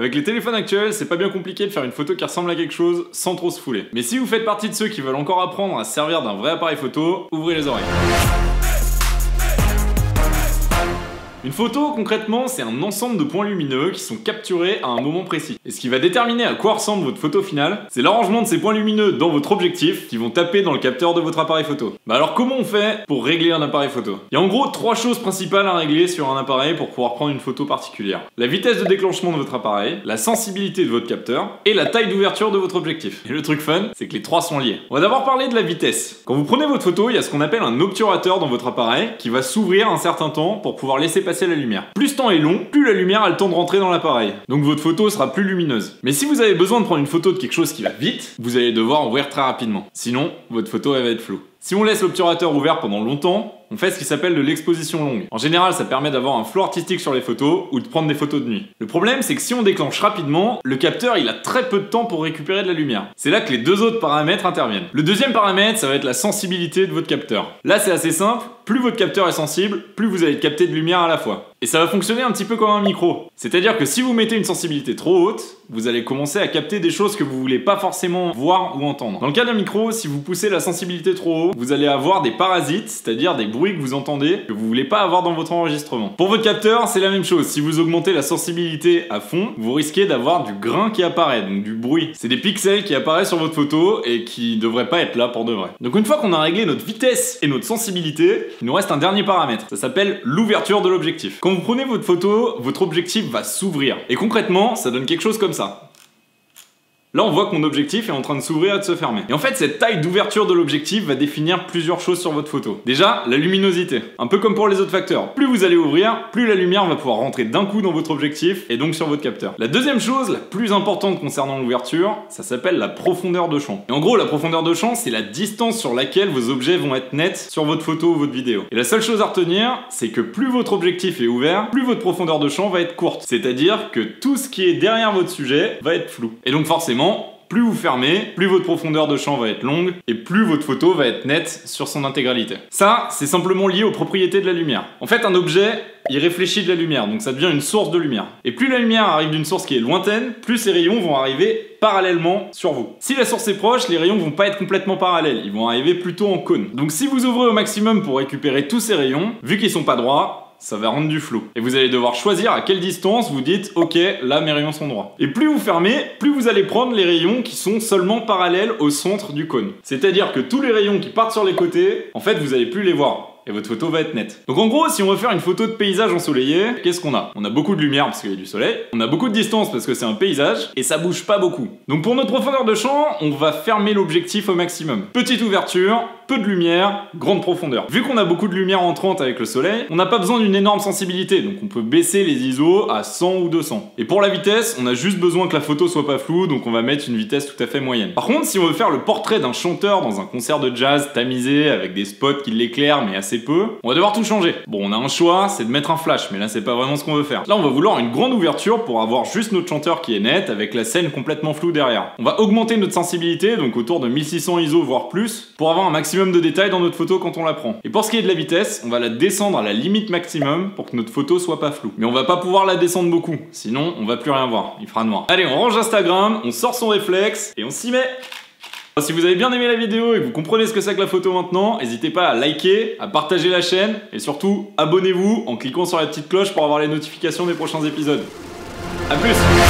Avec les téléphones actuels, c'est pas bien compliqué de faire une photo qui ressemble à quelque chose sans trop se fouler. Mais si vous faites partie de ceux qui veulent encore apprendre à se servir d'un vrai appareil photo, ouvrez les oreilles. Une photo, concrètement, c'est un ensemble de points lumineux qui sont capturés à un moment précis. Et ce qui va déterminer à quoi ressemble votre photo finale, c'est l'arrangement de ces points lumineux dans votre objectif qui vont taper dans le capteur de votre appareil photo. Bah alors comment on fait pour régler un appareil photo? Il y a en gros 3 choses principales à régler sur un appareil pour pouvoir prendre une photo particulière. La vitesse de déclenchement de votre appareil, la sensibilité de votre capteur et la taille d'ouverture de votre objectif. Et le truc fun, c'est que les 3 sont liés. On va d'abord parler de la vitesse. Quand vous prenez votre photo, il y a ce qu'on appelle un obturateur dans votre appareil qui va s'ouvrir un certain temps pour pouvoir laisser passer la lumière. Plus ce temps est long, plus la lumière a le temps de rentrer dans l'appareil. Donc votre photo sera plus lumineuse. Mais si vous avez besoin de prendre une photo de quelque chose qui va vite, vous allez devoir ouvrir très rapidement. Sinon, votre photo elle va être floue. Si on laisse l'obturateur ouvert pendant longtemps, on fait ce qui s'appelle de l'exposition longue. En général, ça permet d'avoir un flow artistique sur les photos ou de prendre des photos de nuit. Le problème, c'est que si on déclenche rapidement, le capteur il a très peu de temps pour récupérer de la lumière. C'est là que les 2 autres paramètres interviennent. Le deuxième paramètre, ça va être la sensibilité de votre capteur. Là, c'est assez simple. Plus votre capteur est sensible, plus vous allez capter de lumière à la fois. Et ça va fonctionner un petit peu comme un micro. C'est-à-dire que si vous mettez une sensibilité trop haute, vous allez commencer à capter des choses que vous voulez pas forcément voir ou entendre. Dans le cas d'un micro, si vous poussez la sensibilité trop haut, vous allez avoir des parasites, c'est-à-dire des bruits que vous entendez que vous voulez pas avoir dans votre enregistrement. Pour votre capteur, c'est la même chose. Si vous augmentez la sensibilité à fond, vous risquez d'avoir du grain qui apparaît, donc du bruit. C'est des pixels qui apparaissent sur votre photo et qui devraient pas être là pour de vrai. Donc une fois qu'on a réglé notre vitesse et notre sensibilité, il nous reste un dernier paramètre. Ça s'appelle l'ouverture de l'objectif. Quand vous prenez votre photo, votre objectif va s'ouvrir. Et concrètement, ça donne quelque chose comme ça. Là, on voit que mon objectif est en train de s'ouvrir et de se fermer. Et en fait, cette taille d'ouverture de l'objectif va définir plusieurs choses sur votre photo. Déjà, la luminosité. Un peu comme pour les autres facteurs. Plus vous allez ouvrir, plus la lumière va pouvoir rentrer d'un coup dans votre objectif et donc sur votre capteur. La deuxième chose, la plus importante concernant l'ouverture, ça s'appelle la profondeur de champ. Et en gros, la profondeur de champ, c'est la distance sur laquelle vos objets vont être nets sur votre photo ou votre vidéo. Et la seule chose à retenir, c'est que plus votre objectif est ouvert, plus votre profondeur de champ va être courte. C'est-à-dire que tout ce qui est derrière votre sujet va être flou. Et donc forcément, plus vous fermez, plus votre profondeur de champ va être longue et plus votre photo va être nette sur son intégralité. Ça, c'est simplement lié aux propriétés de la lumière. En fait, un objet, il réfléchit de la lumière, donc ça devient une source de lumière. Et plus la lumière arrive d'une source qui est lointaine, plus ces rayons vont arriver parallèlement sur vous. Si la source est proche, les rayons vont pas être complètement parallèles, ils vont arriver plutôt en cône. Donc si vous ouvrez au maximum pour récupérer tous ces rayons, vu qu'ils sont pas droits, ça va rendre du flou. Et vous allez devoir choisir à quelle distance vous dites « Ok, là mes rayons sont droits ». Et plus vous fermez, plus vous allez prendre les rayons qui sont seulement parallèles au centre du cône. C'est-à-dire que tous les rayons qui partent sur les côtés, en fait vous allez plus les voir. Et votre photo va être nette. Donc en gros, si on veut faire une photo de paysage ensoleillé, qu'est-ce qu'on a? On a beaucoup de lumière parce qu'il y a du soleil, on a beaucoup de distance parce que c'est un paysage, et ça bouge pas beaucoup. Donc pour notre profondeur de champ, on va fermer l'objectif au maximum. Petite ouverture, peu de lumière, grande profondeur. Vu qu'on a beaucoup de lumière entrante avec le soleil, on n'a pas besoin d'une énorme sensibilité, donc on peut baisser les ISO à 100 ou 200. Et pour la vitesse, on a juste besoin que la photo soit pas floue, donc on va mettre une vitesse tout à fait moyenne. Par contre, si on veut faire le portrait d'un chanteur dans un concert de jazz tamisé avec des spots qui l'éclairent mais assez peu, on va devoir tout changer. Bon, on a un choix, c'est de mettre un flash, mais là c'est pas vraiment ce qu'on veut faire. Là on va vouloir une grande ouverture pour avoir juste notre chanteur qui est net avec la scène complètement floue derrière. On va augmenter notre sensibilité, donc autour de 1600 ISO voire plus, pour avoir un maximum de détails dans notre photo quand on la prend. Et pour ce qui est de la vitesse, on va la descendre à la limite maximum pour que notre photo soit pas floue. Mais on va pas pouvoir la descendre beaucoup, sinon on va plus rien voir, il fera noir. Allez, on range Instagram, on sort son réflexe et on s'y met. Si vous avez bien aimé la vidéo et que vous comprenez ce que c'est que la photo maintenant, n'hésitez pas à liker, à partager la chaîne et surtout abonnez-vous en cliquant sur la petite cloche pour avoir les notifications des prochains épisodes. A plus!